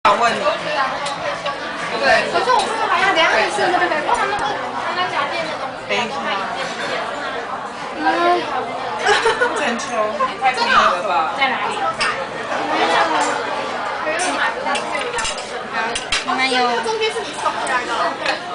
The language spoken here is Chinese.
想问你， 对，可是我们还要等下你试这个，不然那家店的东西， 等一下，真秋，太便宜了吧？ 在哪里？你们有中间是你送回来的。